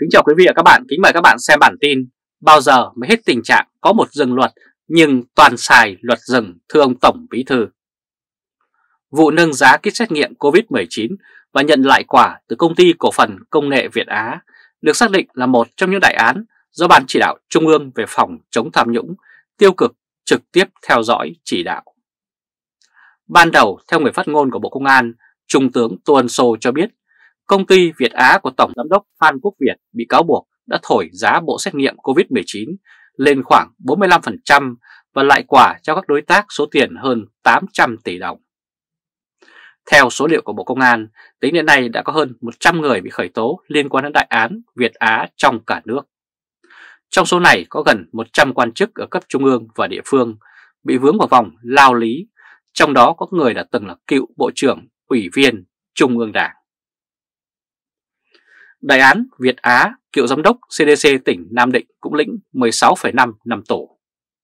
Kính chào quý vị và các bạn, kính mời các bạn xem bản tin bao giờ mới hết tình trạng có một rừng luật nhưng toàn xài luật rừng, thưa ông Tổng Bí Thư. Vụ nâng giá kit xét nghiệm Covid-19 và nhận lại quả từ công ty cổ phần công nghệ Việt Á được xác định là một trong những đại án do Ban Chỉ đạo Trung ương về phòng chống tham nhũng tiêu cực trực tiếp theo dõi chỉ đạo. Ban đầu, theo người phát ngôn của Bộ Công an, Trung tướng Tô Ân Sô cho biết công ty Việt Á của Tổng Giám đốc Phan Quốc Việt bị cáo buộc đã thổi giá bộ xét nghiệm Covid-19 lên khoảng 45% và lại quả cho các đối tác số tiền hơn 800 tỷ đồng. Theo số liệu của Bộ Công an, tính đến nay đã có hơn 100 người bị khởi tố liên quan đến đại án Việt Á trong cả nước. Trong số này có gần 100 quan chức ở cấp trung ương và địa phương bị vướng vào vòng lao lý, trong đó có người đã từng là cựu Bộ trưởng, Ủy viên Trung ương Đảng. Đại án Việt Á, cựu giám đốc CDC tỉnh Nam Định cũng lĩnh 16,5 năm tù.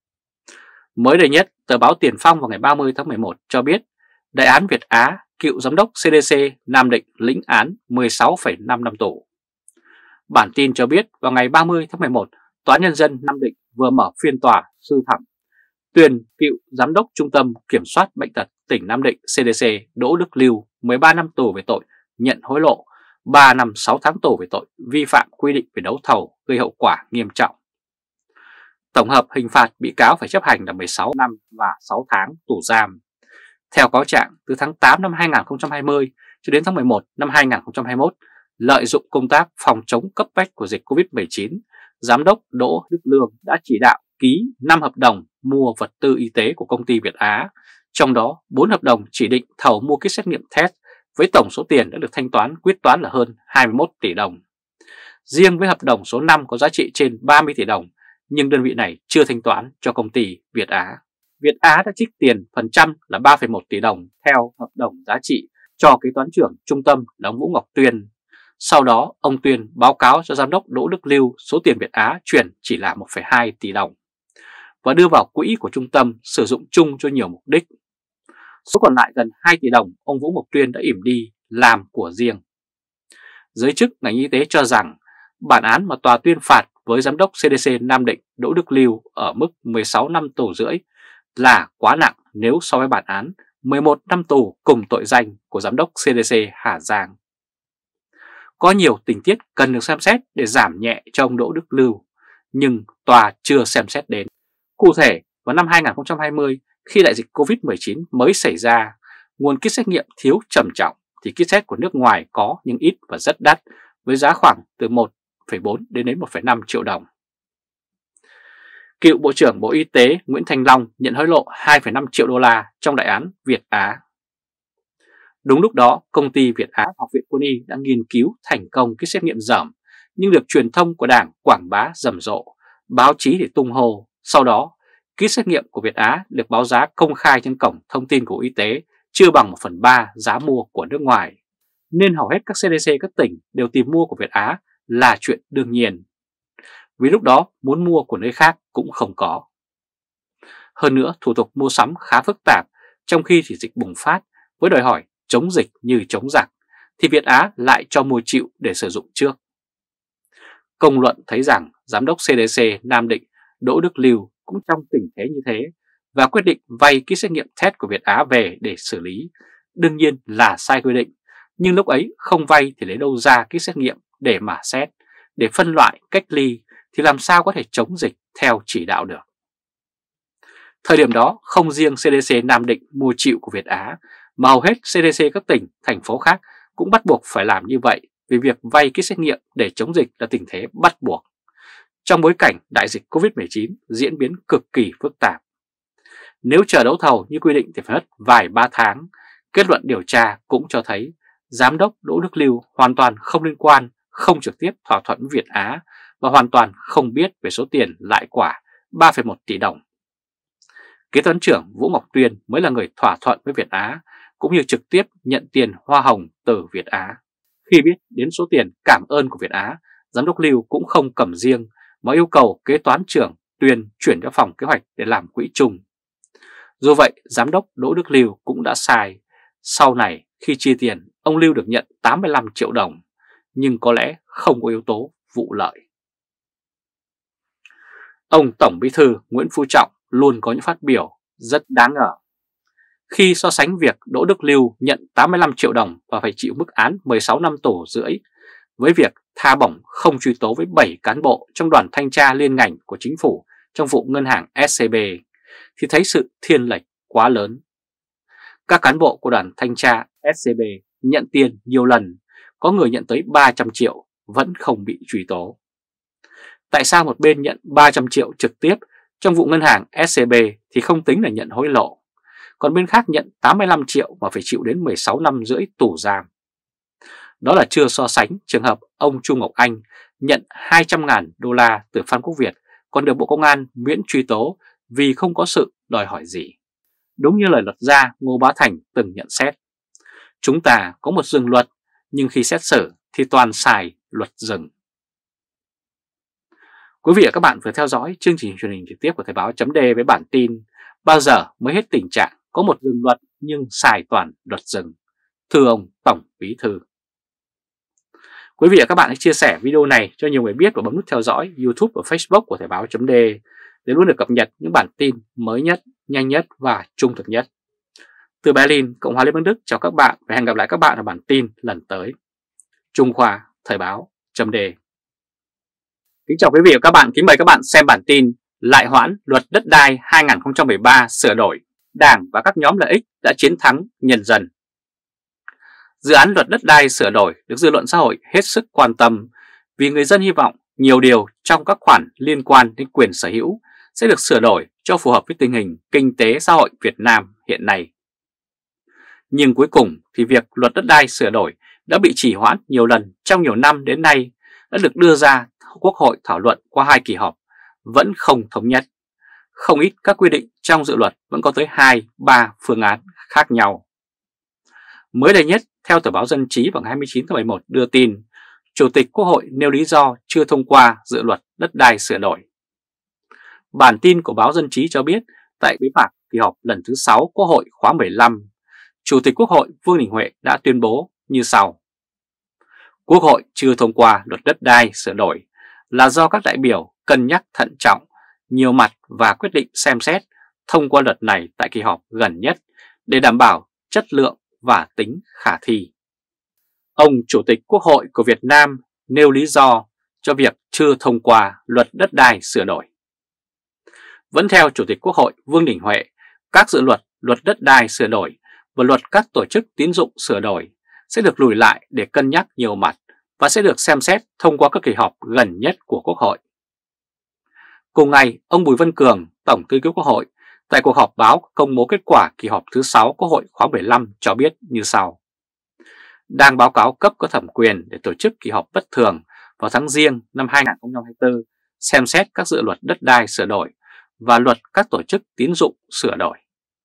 Mới đây nhất, tờ báo Tiền Phong vào ngày 30 tháng 11 cho biết đại án Việt Á, cựu giám đốc CDC Nam Định lĩnh án 16,5 năm tù. Bản tin cho biết vào ngày 30 tháng 11, Tòa án Nhân dân Nam Định vừa mở phiên tòa sơ thẩm tuyên cựu giám đốc Trung tâm Kiểm soát Bệnh tật tỉnh Nam Định CDC Đỗ Đức Lưu 13 năm tù về tội nhận hối lộ, 3 năm 6 tháng tù về tội vi phạm quy định về đấu thầu gây hậu quả nghiêm trọng. Tổng hợp hình phạt bị cáo phải chấp hành là 16 năm và 6 tháng tù giam. Theo cáo trạng, từ tháng 8 năm 2020 cho đến tháng 11 năm 2021, lợi dụng công tác phòng chống cấp bách của dịch Covid-19, Giám đốc Đỗ Đức Lương đã chỉ đạo ký 5 hợp đồng mua vật tư y tế của công ty Việt Á, trong đó 4 hợp đồng chỉ định thầu mua kit xét nghiệm test với tổng số tiền đã được thanh toán quyết toán là hơn 21 tỷ đồng. Riêng với hợp đồng số 5 có giá trị trên 30 tỷ đồng, nhưng đơn vị này chưa thanh toán cho công ty Việt Á. Việt Á đã trích tiền phần trăm là 3,1 tỷ đồng theo hợp đồng giá trị cho kế toán trưởng trung tâm là ông Vũ Ngọc Tuyên. Sau đó, ông Tuyên báo cáo cho Giám đốc Đỗ Đức Lưu số tiền Việt Á chuyển chỉ là 1,2 tỷ đồng và đưa vào quỹ của trung tâm sử dụng chung cho nhiều mục đích. Số còn lại gần 2 tỷ đồng ông Vũ Ngọc Tuyên đã ỉm đi làm của riêng. Giới chức ngành y tế cho rằng bản án mà tòa tuyên phạt với Giám đốc CDC Nam Định Đỗ Đức Lưu ở mức 16 năm tù rưỡi là quá nặng nếu so với bản án 11 năm tù cùng tội danh của Giám đốc CDC Hà Giang. Có nhiều tình tiết cần được xem xét để giảm nhẹ cho ông Đỗ Đức Lưu, nhưng tòa chưa xem xét đến. Cụ thể, vào năm 2020, khi đại dịch Covid-19 mới xảy ra, nguồn kit xét nghiệm thiếu trầm trọng thì kit test của nước ngoài có nhưng ít và rất đắt với giá khoảng từ 1,4 đến 1,5 triệu đồng. Cựu Bộ trưởng Bộ Y tế Nguyễn Thanh Long nhận hối lộ 2,5 triệu đô la trong đại án Việt Á. Đúng lúc đó, công ty Việt Á Học viện Quân y đã nghiên cứu thành công kit xét nghiệm dởm nhưng được truyền thông của Đảng quảng bá rầm rộ, báo chí để tung hô. Sau đó, kit xét nghiệm của Việt Á được báo giá công khai trên cổng thông tin của Bộ Y tế chưa bằng 1/3 giá mua của nước ngoài, nên hầu hết các CDC các tỉnh đều tìm mua của Việt Á là chuyện đương nhiên. Vì lúc đó muốn mua của nơi khác cũng không có. Hơn nữa, thủ tục mua sắm khá phức tạp, trong khi thì dịch bùng phát với đòi hỏi chống dịch như chống giặc, thì Việt Á lại cho mua chịu để sử dụng trước. Công luận thấy rằng Giám đốc CDC Nam Định Đỗ Đức Lưu cũng trong tình thế như thế và quyết định vay kit xét nghiệm test của Việt Á về để xử lý, đương nhiên là sai quy định, nhưng lúc ấy không vay thì lấy đâu ra kit xét nghiệm để mà xét, để phân loại, cách ly thì làm sao có thể chống dịch theo chỉ đạo được. Thời điểm đó không riêng CDC Nam Định mua chịu của Việt Á mà hầu hết CDC các tỉnh, thành phố khác cũng bắt buộc phải làm như vậy vì việc vay kit xét nghiệm để chống dịch là tình thế bắt buộc. Trong bối cảnh đại dịch Covid-19 diễn biến cực kỳ phức tạp. Nếu chờ đấu thầu như quy định thì phải mất vài ba tháng. Kết luận điều tra cũng cho thấy Giám đốc Đỗ Đức Lưu hoàn toàn không liên quan, không trực tiếp thỏa thuận với Việt Á và hoàn toàn không biết về số tiền lãi quả 3,1 tỷ đồng. Kế toán trưởng Vũ Ngọc Tuyên mới là người thỏa thuận với Việt Á cũng như trực tiếp nhận tiền hoa hồng từ Việt Á. Khi biết đến số tiền cảm ơn của Việt Á, Giám đốc Lưu cũng không cầm riêng mà yêu cầu kế toán trưởng Tuyên chuyển cho phòng kế hoạch để làm quỹ chung. Dù vậy, Giám đốc Đỗ Đức Lưu cũng đã sai. Sau này, khi chia tiền, ông Lưu được nhận 85 triệu đồng, nhưng có lẽ không có yếu tố vụ lợi. Ông Tổng Bí thư Nguyễn Phú Trọng luôn có những phát biểu rất đáng ngờ. Khi so sánh việc Đỗ Đức Lưu nhận 85 triệu đồng và phải chịu mức án 16 năm tù rưỡi với việc tha bổng không truy tố với 7 cán bộ trong đoàn thanh tra liên ngành của chính phủ trong vụ ngân hàng SCB, thì thấy sự thiên lệch quá lớn. Các cán bộ của đoàn thanh tra SCB nhận tiền nhiều lần, có người nhận tới 300 triệu vẫn không bị truy tố. Tại sao một bên nhận 300 triệu trực tiếp trong vụ ngân hàng SCB thì không tính là nhận hối lộ, còn bên khác nhận 85 triệu mà phải chịu đến 16 năm rưỡi tù giam? Đó là chưa so sánh trường hợp ông Chu Ngọc Anh nhận 200.000 đô la từ Phan Quốc Việt còn được Bộ Công an miễn truy tố vì không có sự đòi hỏi gì. Đúng như lời luật gia Ngô Bá Thành từng nhận xét, chúng ta có một rừng luật nhưng khi xét xử thì toàn xài luật rừng. Quý vị và các bạn vừa theo dõi chương trình truyền hình trực tiếp của Thời báo .d với bản tin bao giờ mới hết tình trạng có một rừng luật nhưng xài toàn luật rừng, thưa ông Tổng Bí thư. Quý vị và các bạn hãy chia sẻ video này cho nhiều người biết và bấm nút theo dõi YouTube và Facebook của Thời báo .d để luôn được cập nhật những bản tin mới nhất, nhanh nhất và trung thực nhất. Từ Berlin, Cộng hòa Liên bang Đức chào các bạn và hẹn gặp lại các bạn ở bản tin lần tới. Trung Khoa, Thời báo .d. Kính chào quý vị và các bạn, kính mời các bạn xem bản tin lại hoãn luật đất đai 2013 sửa đổi, Đảng và các nhóm lợi ích đã chiến thắng nhân dân. Dự án luật đất đai sửa đổi được dư luận xã hội hết sức quan tâm vì người dân hy vọng nhiều điều trong các khoản liên quan đến quyền sở hữu sẽ được sửa đổi cho phù hợp với tình hình kinh tế xã hội Việt Nam hiện nay. Nhưng cuối cùng thì việc luật đất đai sửa đổi đã bị trì hoãn nhiều lần trong nhiều năm đến nay, đã được đưa ra Quốc hội thảo luận qua 2 kỳ họp vẫn không thống nhất. Không ít các quy định trong dự luật vẫn có tới 2-3 phương án khác nhau. Mới đây nhất, theo tờ báo Dân trí vào ngày 29 tháng 11 đưa tin, Chủ tịch Quốc hội nêu lý do chưa thông qua dự luật đất đai sửa đổi. Bản tin của báo Dân trí cho biết tại bế mạc kỳ họp lần thứ 6 Quốc hội khóa 15, Chủ tịch Quốc hội Vương Đình Huệ đã tuyên bố như sau. Quốc hội chưa thông qua luật đất đai sửa đổi là do các đại biểu cân nhắc thận trọng, nhiều mặt và quyết định xem xét thông qua luật này tại kỳ họp gần nhất để đảm bảo chất lượng và tính khả thi. Ông Chủ tịch Quốc hội của Việt Nam nêu lý do cho việc chưa thông qua luật đất đai sửa đổi. Vẫn theo Chủ tịch Quốc hội Vương Đình Huệ, các dự luật đất đai sửa đổi và luật các tổ chức tín dụng sửa đổi sẽ được lùi lại để cân nhắc nhiều mặt và sẽ được xem xét thông qua các kỳ họp gần nhất của Quốc hội. Cùng ngày, ông Bùi Văn Cường, Tổng thư ký Quốc hội, tại cuộc họp báo công bố kết quả kỳ họp thứ 6 Quốc hội khóa 15 cho biết như sau. Đang báo cáo cấp có thẩm quyền để tổ chức kỳ họp bất thường vào tháng Giêng năm 2024 xem xét các dự luật đất đai sửa đổi và luật các tổ chức tín dụng sửa đổi.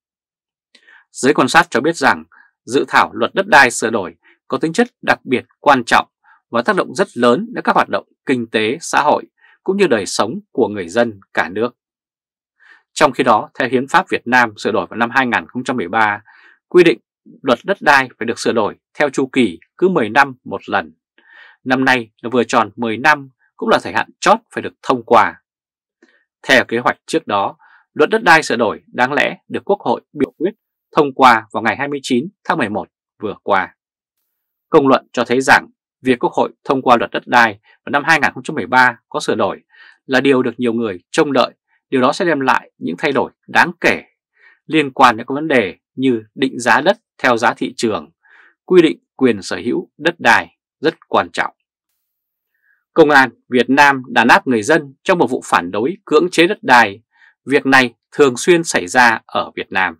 Giới quan sát cho biết rằng dự thảo luật đất đai sửa đổi có tính chất đặc biệt quan trọng và tác động rất lớn đến các hoạt động kinh tế, xã hội cũng như đời sống của người dân cả nước. Trong khi đó, theo Hiến pháp Việt Nam sửa đổi vào năm 2013, quy định luật đất đai phải được sửa đổi theo chu kỳ cứ 10 năm một lần. Năm nay là vừa tròn 10 năm cũng là thời hạn chót phải được thông qua. Theo kế hoạch trước đó, luật đất đai sửa đổi đáng lẽ được Quốc hội biểu quyết thông qua vào ngày 29 tháng 11 vừa qua. Công luận cho thấy rằng việc Quốc hội thông qua luật đất đai vào năm 2013 có sửa đổi là điều được nhiều người trông đợi. Điều đó sẽ đem lại những thay đổi đáng kể liên quan đến các vấn đề như định giá đất theo giá thị trường, quy định quyền sở hữu đất đai rất quan trọng. Công an Việt Nam đàn áp người dân trong một vụ phản đối cưỡng chế đất đai. Việc này thường xuyên xảy ra ở Việt Nam.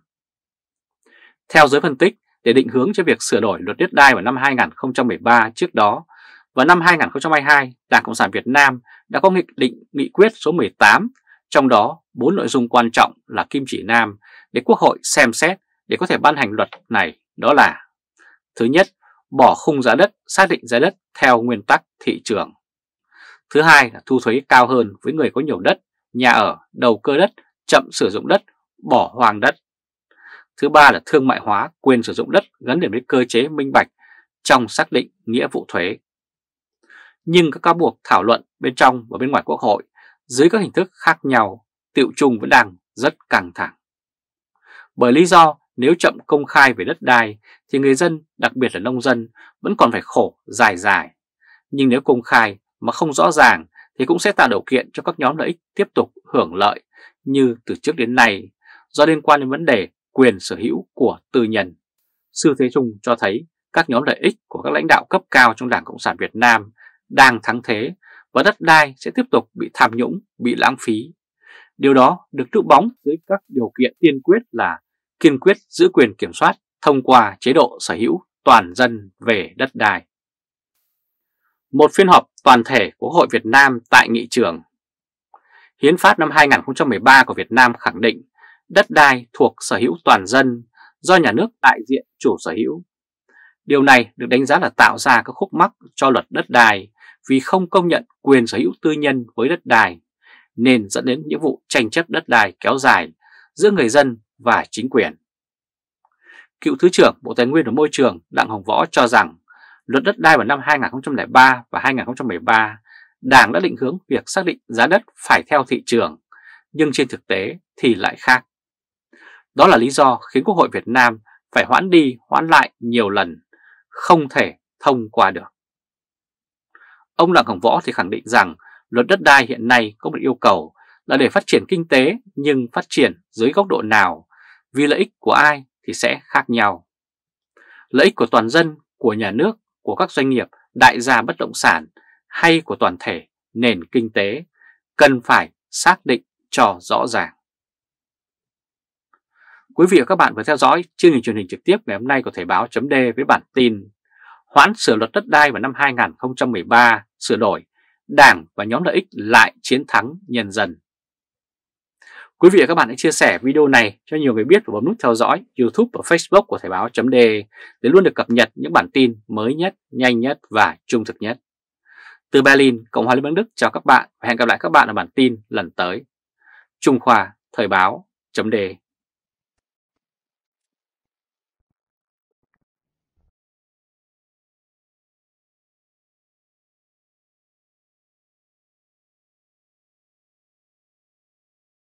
Theo giới phân tích, để định hướng cho việc sửa đổi luật đất đai vào năm 2013 trước đó, vào năm 2022, Đảng Cộng sản Việt Nam đã có nghị quyết số 18, trong đó 4 nội dung quan trọng là kim chỉ nam để Quốc hội xem xét để có thể ban hành luật này, đó là: thứ nhất, bỏ khung giá đất, xác định giá đất theo nguyên tắc thị trường. Thứ hai là thu thuế cao hơn với người có nhiều đất, nhà ở, đầu cơ đất, chậm sử dụng đất, bỏ hoang đất. Thứ ba là thương mại hóa quyền sử dụng đất gắn liền với cơ chế minh bạch trong xác định nghĩa vụ thuế. nhưng các cáo buộc thảo luận bên trong và bên ngoài Quốc hội dưới các hình thức khác nhau, tựu chung vẫn đang rất căng thẳng. Bởi lý do nếu chậm công khai về đất đai thì người dân, đặc biệt là nông dân, vẫn còn phải khổ dài dài. Nhưng nếu công khai mà không rõ ràng thì cũng sẽ tạo điều kiện cho các nhóm lợi ích tiếp tục hưởng lợi như từ trước đến nay do liên quan đến vấn đề quyền sở hữu của tư nhân. Xu thế chung cho thấy các nhóm lợi ích của các lãnh đạo cấp cao trong Đảng Cộng sản Việt Nam đang thắng thế và đất đai sẽ tiếp tục bị tham nhũng, bị lãng phí. Điều đó được núp bóng dưới các điều kiện tiên quyết là kiên quyết giữ quyền kiểm soát thông qua chế độ sở hữu toàn dân về đất đai. Một phiên họp toàn thể của Quốc hội Việt Nam tại nghị trường. Hiến pháp năm 2013 của Việt Nam khẳng định đất đai thuộc sở hữu toàn dân do nhà nước đại diện chủ sở hữu. Điều này được đánh giá là tạo ra các khúc mắc cho luật đất đai vì không công nhận quyền sở hữu tư nhân với đất đai, nên dẫn đến những vụ tranh chấp đất đai kéo dài giữa người dân và chính quyền. Cựu Thứ trưởng Bộ Tài nguyên và Môi trường Đặng Hồng Võ cho rằng luật đất đai vào năm 2003 và 2013, Đảng đã định hướng việc xác định giá đất phải theo thị trường, nhưng trên thực tế thì lại khác. Đó là lý do khiến Quốc hội Việt Nam phải hoãn đi hoãn lại nhiều lần, không thể thông qua được. Ông Đặng Hồng Võ thì khẳng định rằng luật đất đai hiện nay có một yêu cầu là để phát triển kinh tế, nhưng phát triển dưới góc độ nào, vì lợi ích của ai thì sẽ khác nhau. Lợi ích của toàn dân, của nhà nước, của các doanh nghiệp, đại gia bất động sản hay của toàn thể nền kinh tế cần phải xác định cho rõ ràng. Quý vị và các bạn vừa theo dõi chương trình truyền hình trực tiếp ngày hôm nay của Thời báo chấm D với bản tin hoãn sửa luật đất đai vào năm 2013 sửa đổi, Đảng và nhóm lợi ích lại chiến thắng nhân dân. Quý vị và các bạn hãy chia sẻ video này cho nhiều người biết và bấm nút theo dõi YouTube và Facebook của Thời báo chấm D để luôn được cập nhật những bản tin mới nhất, nhanh nhất và trung thực nhất. Từ Berlin, Cộng hòa Liên bang Đức chào các bạn và hẹn gặp lại các bạn ở bản tin lần tới. Trung Khoa, Thời báo chấm D.